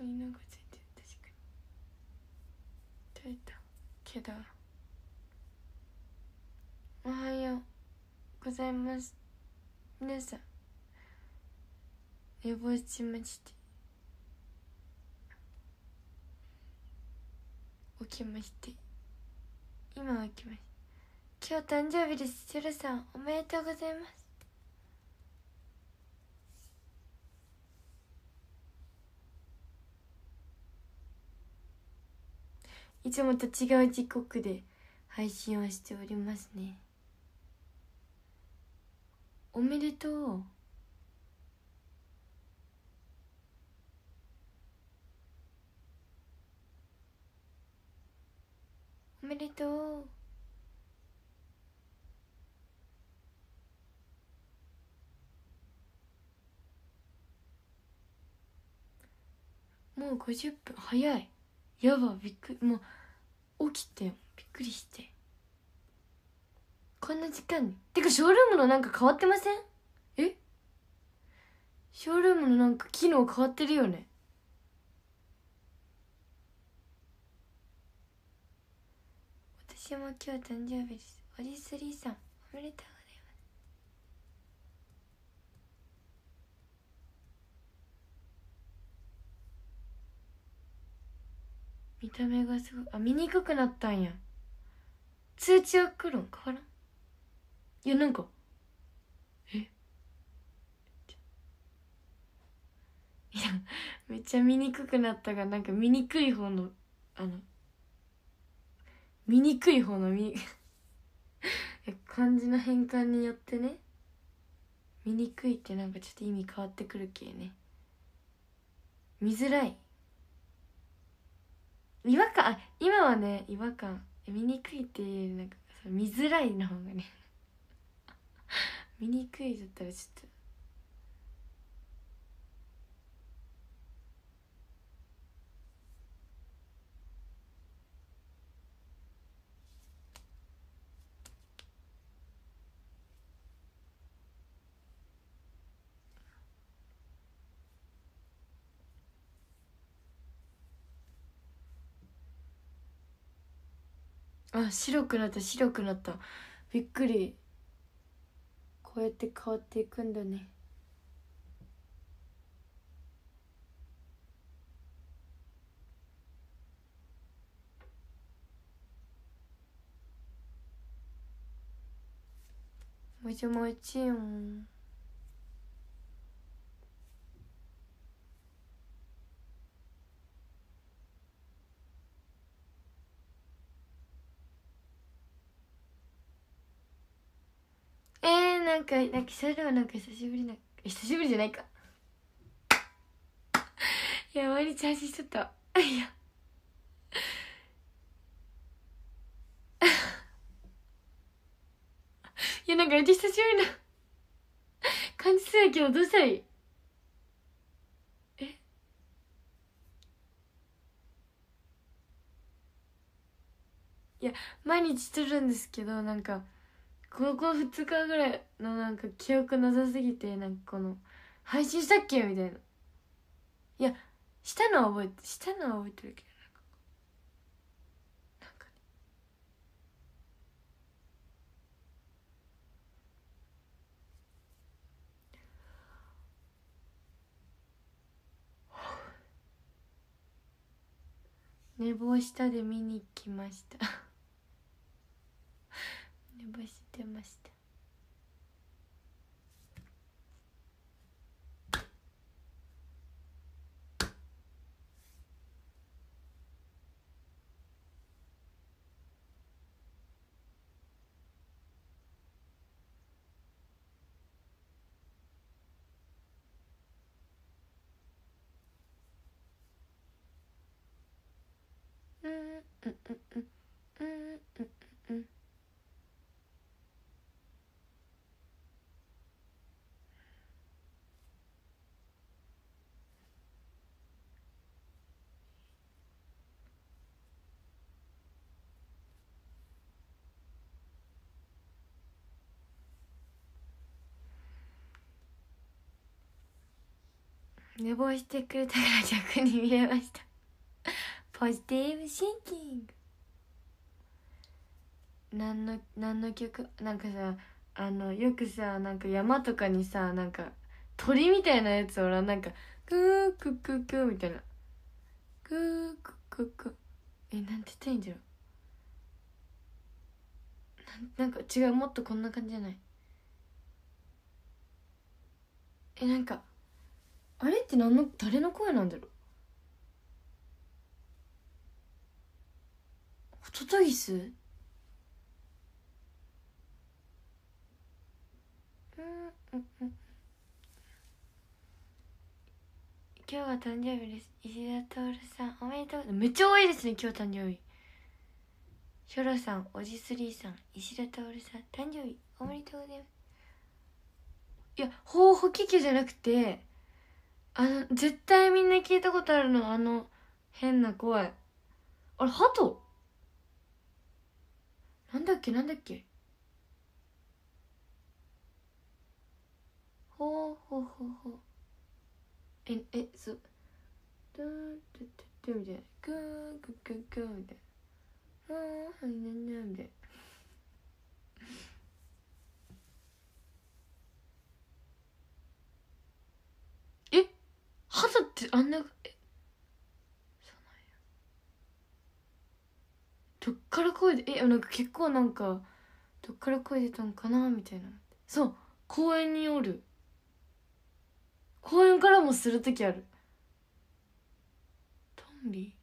犬がついてる。確かに取れたけど。おはようございます。皆さん寝坊しまして起きまして、今起きました。今日誕生日です。シュルさんおめでとうございます。いつもと違う時刻で配信をしておりますね。おめでとう。おめでとう。もう50分。早い。やば、びっくり。もう起きてびっくりして、こんな時間に。てかショールームのなんか変わってません？え、ショールームのなんか機能変わってるよね。私も今日誕生日です。オリスリーさんおめでとうございます。見た目がすごい。あ、見にくくなったんや。通知は来るん？変わらん？いや、なんかいや、めっちゃ見にくくなったが、なんか見にくい方の見にくい方の漢字の変換によってね、見にくいってなんかちょっと意味変わってくるけね。見づらい、違和感。あ、今はね違和感。見にくいっていうなんか見づらいの方がね見にくいだったらちょっと。あ、白くなった、白くなった。びっくり。こうやって変わっていくんだね。もちもちよん。なんかそれでもなんか久しぶりな、久しぶりじゃないか。いや、毎日配信しとった。いやいや、なんかめっちゃ久しぶりな感じするけど、どうしたらいい？いや、毎日撮るんですけど、なんかここ2日ぐらいのなんか記憶なさすぎて、なんかこの配信したっけみたいな。いや、したのは覚えてるけど、なんかね。寝坊したで見に来ました寝坊してました。うんうんうんうんうんうんうん。 寝坊してくれたから逆に見れました。ポジティブシンキング。何の曲なんかさ、よくさ、なんか山とかにさ、なんか鳥みたいなやつおらん、なんかクークククみたいな、クーククク、なんて言ったらいいんだろう。なんか違う、もっとこんな感じじゃない。なんかあれって誰の声なんだろう。ホトトギス。今日は誕生日です。石田徹さんおめでとう。めっちゃ多いですね今日誕生日。ヒョロさん、おじスリーさん、石田徹さん誕生日おめでとうございます。いや、保気球じゃなくて、絶対みんな聞いたことあるの、変な声。あれ、鳩なんだっけほうほうほうほう。そう。ドゥードゥドゥドゥみたいな。グーグーグーグーみたいな。みたいな。鳩ってあんな、そうなんや。どっから声で、なんか結構なんか、どっから声出たんかなみたいな。そう、公園におる。公園からもするときある。トンビ。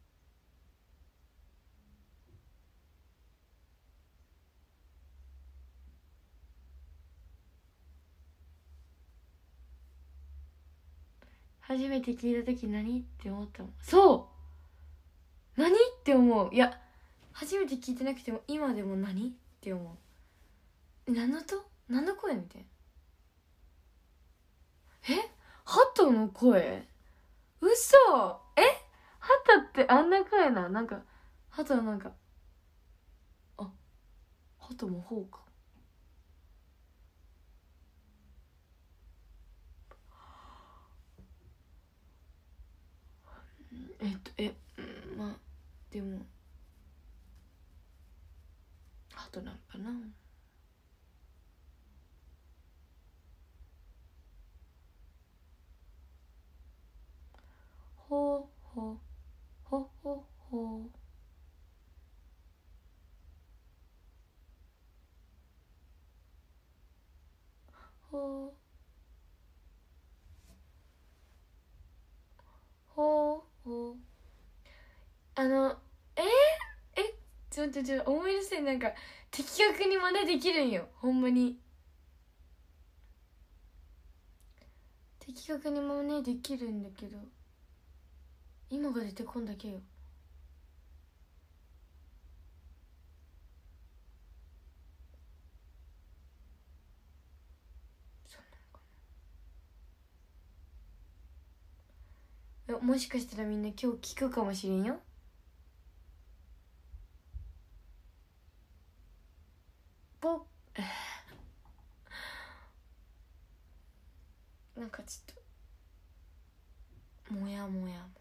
初めて聞いた時何って思ったもん。そう何って思う。いや、初めて聞いてなくても今でも何って思う。何の声みたいな。鳩の声？嘘。鳩ってあんな声なんか、鳩はなんか、あ、鳩もほうか。まあでも鳩なんかな。ほうほうほうほうほうほうほうほう。えちょっと思い出せん。なんか的確に真似できるんよ、ほんまに。的確に真似できるんだけど今が出てこんだけよ。そうなのかな。もしかしたらみんな今日聞くかもしれんよ。ぼなんかちょっともやもやもや。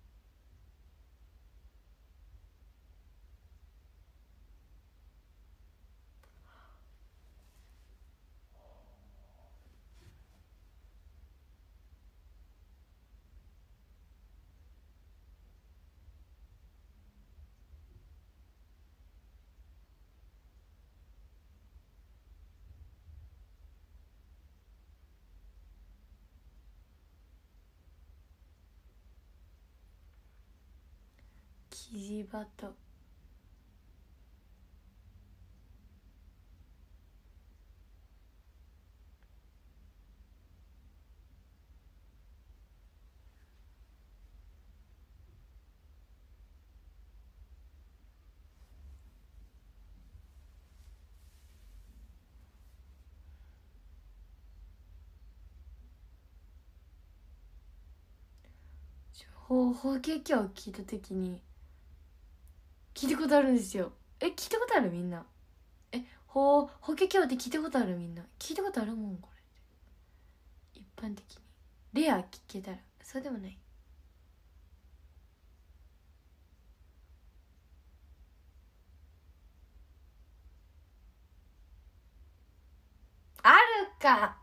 キジバト。法華経を聞いた時に聞いたことあるんですよ。聞いたことあるみんな。法華経って聞いたことあるみんな。聞いたことあるもんこれ。一般的にレア聞けたらそうでもない。あるか。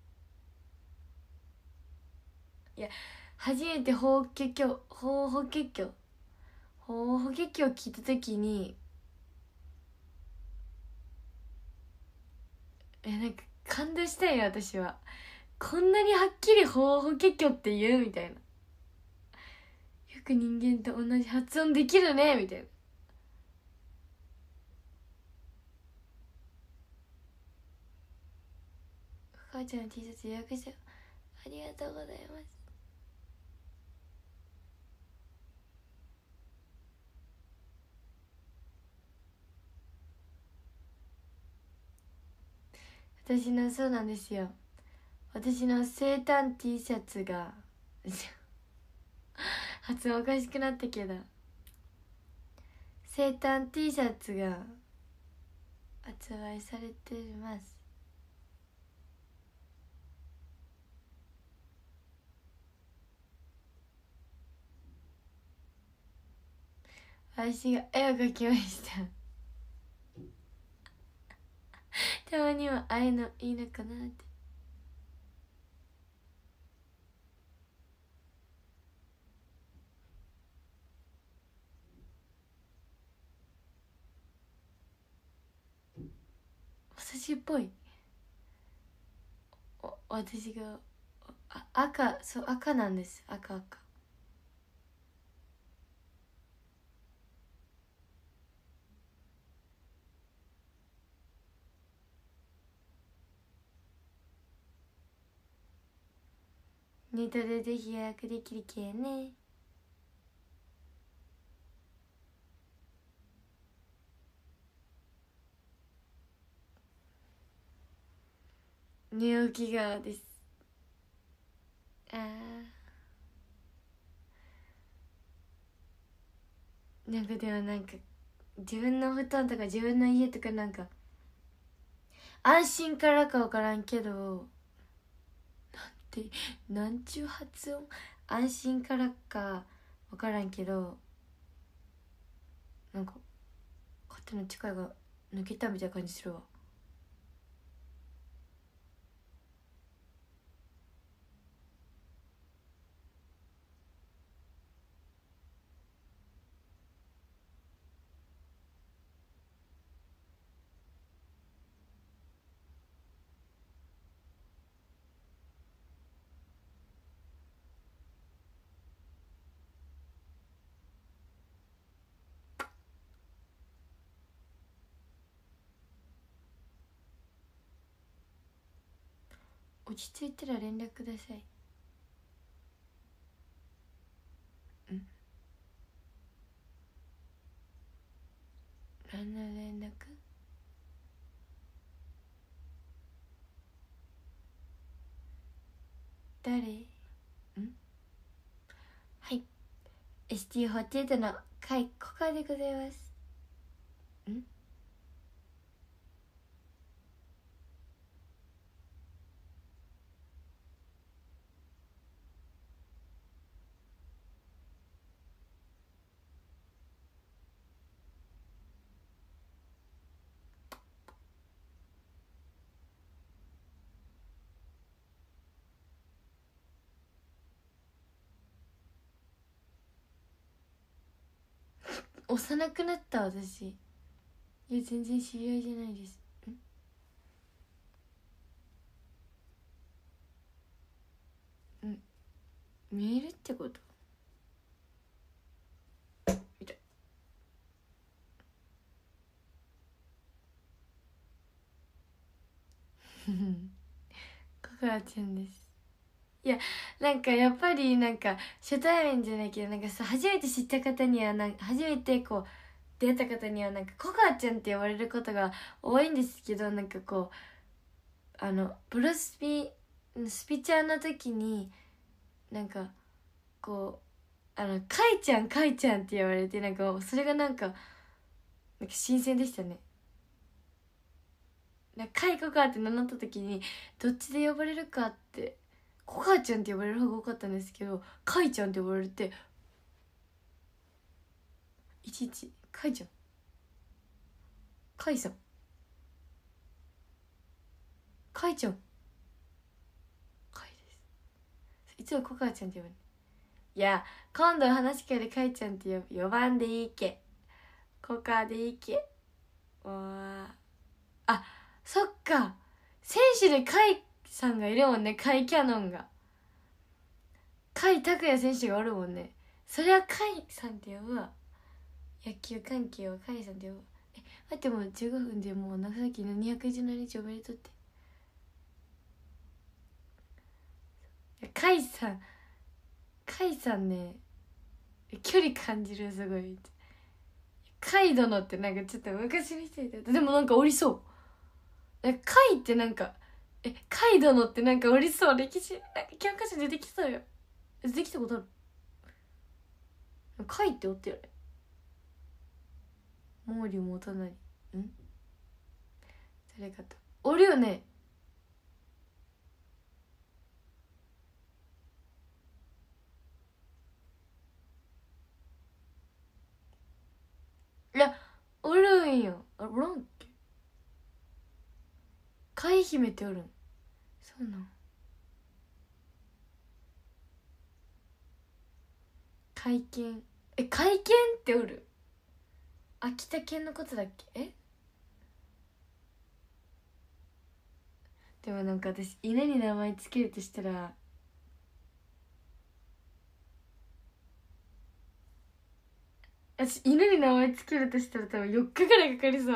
いや初めて法華経を聞いた時になんか感動したよ私は。こんなにはっきり法華経って言うみたいな。よく人間と同じ発音できるねみたいな。お母ちゃんの T シャツ予約したよ。ありがとうございます。私のそうなんですよ。私の生誕 T シャツが発音おかしくなったけど、生誕 T シャツが発売されてます。私が絵を描きましたたまにはああいうのいいのかなって。私っぽい。私が赤、そう赤なんです。赤。ネットでぜひ予約できるけね。寝起き顔です。なんかでもなんか自分の布団とか自分の家とかなんか安心からか分からんけど、なんちゅう発音、安心からか分からんけどなんか勝手の力が抜けたみたいな感じするわ。落ち着いたら連絡ください。何の連絡？誰？はい、 ST48 の甲斐コカでございます。幼くなった私。いや全然知り合いじゃないです。メールってこと？痛い。ココアちゃんです。いやなんかやっぱりなんか初対面じゃないけどなんかさ、初めて知った方には初めてこう出会った方にはなんかココアちゃんって呼ばれることが多いんですけど、なんかこうプロスピちゃんの時になんかこうカイちゃんって言われて、なんかそれがなんか新鮮でしたね。カイコカって名乗った時にどっちで呼ばれるかってコカちゃんって呼ばれる方が多かったんですけど、カイちゃんって呼ばれて、いちいちカイちゃん、カイさん、カイちゃん、カイです。いつもコカちゃんって呼ばれる。いや、今度話し会でカイちゃんって呼ばんでいいけ、コカでいいけ。わあ、そっか、選手でカイさんがいるもんね。カイキャノンが、甲斐拓也選手がおるもんね。それは甲斐さんって呼ぶわ。野球関係は甲斐さんって呼ぶわ。待って、もう15分でもう長崎の217日おめでとうって。甲斐さん、甲斐さんね、距離感じる、すごい。甲斐殿ってなんかちょっと昔の人いた。でもなんかおりそう。甲斐ってなんか、甲斐殿ってなんかおりそう。歴史なんか教科書出てきそうよ。出てきたことある？甲斐っておってよね。毛利元就、誰かとおるよね。いや、おるんよ。おらんっけ？海姫っておるん？そうなん。海見、海見っておる？秋田県のことだっけ？でもなんか私犬に名前つけるとしたら、私犬に名前つけるとしたら多分4日ぐらいかかりそう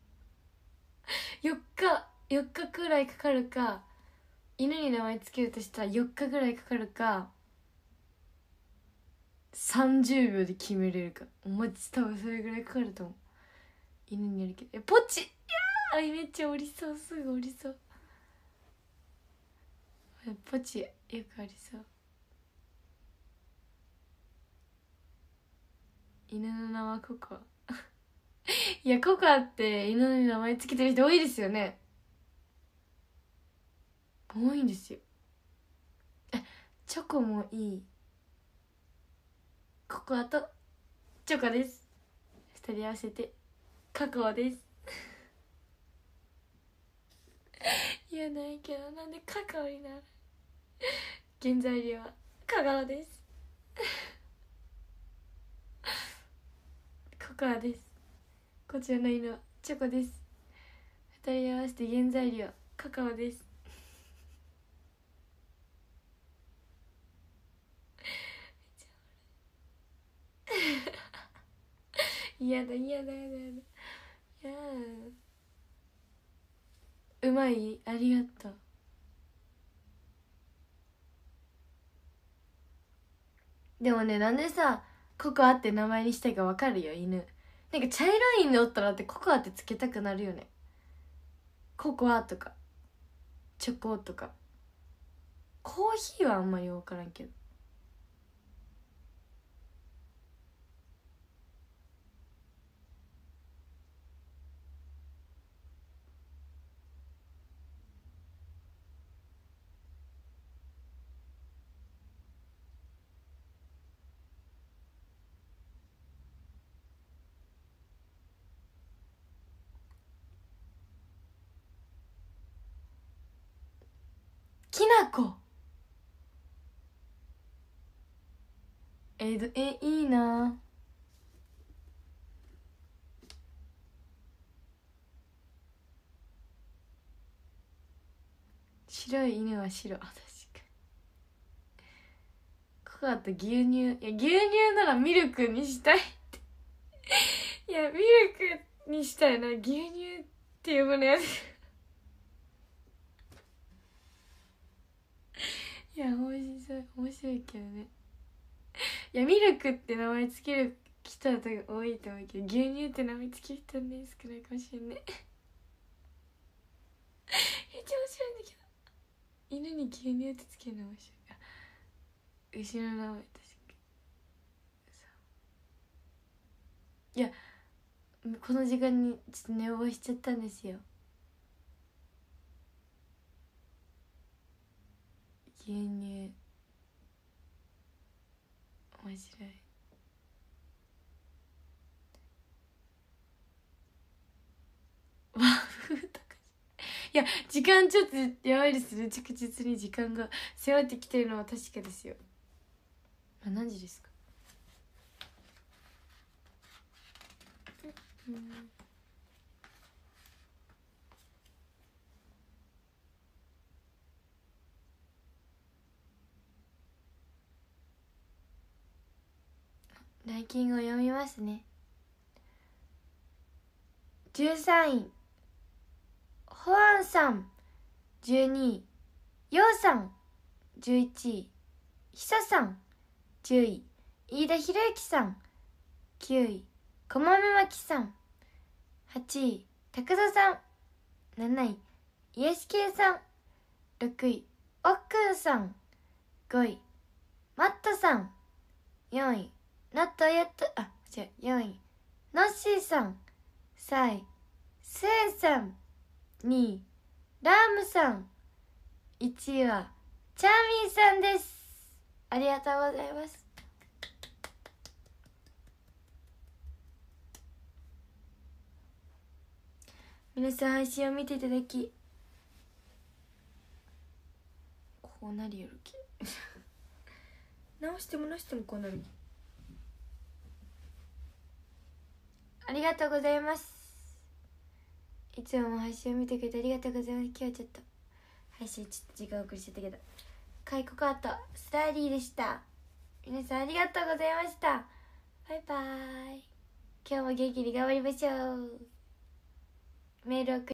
。4日くらいかかるか、犬に名前つけるとしたら4日ぐらいかかるか、30秒で決めれるか。おマジ多分それぐらいかかると思う。犬にやるけど、ポチ、いやー、めっちゃおりそう。すぐおりそう。ポチよくありそう。犬の名はココア。いや、ココアって犬に名前つけてる人多いですよね。多いんですよ。チョコもいい。ココアとチョコです。2人合わせてカカオです。いや、ないけど、なんでカカオになる？原材料はカカオです。ココアです。こちらの犬はチョコです。2人合わせて原材料カカオです。嫌だ嫌だ嫌だ嫌だ。やうまい、ありがとう。でもね、なんでさココアって名前にしたいか分かるよ。犬なんか茶色い犬おったらってココアってつけたくなるよね。ココアとかチョコとか。コーヒーはあんまり分からんけど。きなこ、いいな。白い犬は白。確かに。ココアと牛乳。いや、牛乳ならミルクにしたいって。いや、ミルクにしたいな。牛乳って呼ぶのやつ。いや、面白いけどね。いや、ミルクって名前つける人は多いと思うけど、牛乳って名前つける人はね、少ないかもしれんね。めっちゃ面白いんだけど。犬に牛乳ってつけるの面白い。牛の名前、確かに。いや、この時間にちょっと寝坊しちゃったんですよ。い牛乳面白い。和風とかいや時間ちょっとやばいですね。着実に時間が迫ってきてるのは確かですよ。何時ですか？ランキングを読みますね。13位ホアンさん、12位ヨウさん、11位ヒサさん、10位飯田博之さん、9位こまめまきさん、8位拓田さん、7位イエスケイさん、6位おっくんさん、5位マットさん、4位ノットやっと4位ノッシーさん、3位スエさん、2位ラームさん、1位はチャーミーさんです。ありがとうございます。皆さん配信を見ていただきこうなりよるき直してもこうなるきありがとうございます。いつも配信を見てくれてありがとうございます。今日はちょっと配信ちょっと時間遅れしちゃったけどカイコカートスタイリーでした。皆さんありがとうございました。バイバーイ。今日も元気に頑張りましょう。メールを